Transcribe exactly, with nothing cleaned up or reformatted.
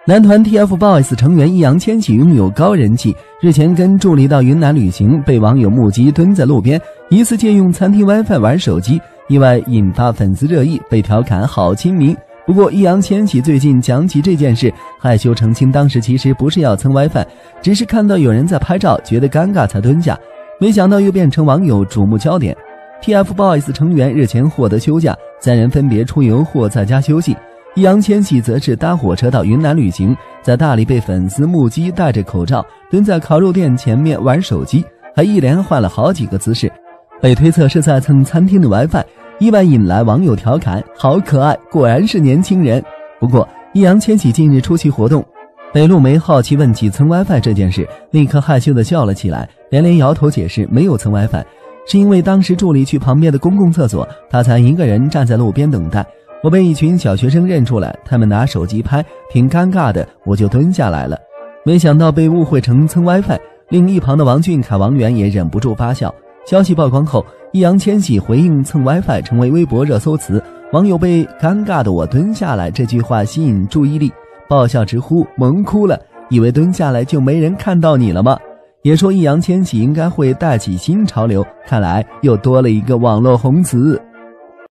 男团 T F BOYS 成员易烊千玺拥有高人气，日前跟助理到云南旅行，被网友目击蹲在路边，疑似借用餐厅 WiFi 玩手机，意外引发粉丝热议，被调侃好亲民。不过易烊千玺最近讲起这件事，害羞澄清当时其实不是要蹭 WiFi， 只是看到有人在拍照，觉得尴尬才蹲下，没想到又变成网友瞩目焦点。 T F BOYS 成员日前获得休假，三人分别出游或在家休息。易烊千玺则是搭火车到云南旅行，在大理被粉丝目击戴着口罩蹲在烤肉店前面玩手机，还一连换了好几个姿势，被推测是在蹭餐厅的 WiFi， 意外引来网友调侃好可爱，果然是年轻人。不过易烊千玺近日出席活动，被陆媒好奇问起蹭 WiFi 这件事，立刻害羞地笑了起来，连连摇头解释没有蹭 WiFi， 是因为当时助理去旁边的公共厕所，他才一个人站在路边等待，我被一群小学生认出来，他们拿手机拍，挺尴尬的，我就蹲下来了。没想到被误会成蹭 WiFi， 另一旁的王俊凯、王源也忍不住发笑。消息曝光后，易烊千玺回应蹭 WiFi 成为微博热搜词，网友被尴尬的我蹲下来这句话吸引注意力，爆笑直呼萌哭了，以为蹲下来就没人看到你了吗？也说易烊千玺应该会带起新潮流，看来又多了一个网络红词。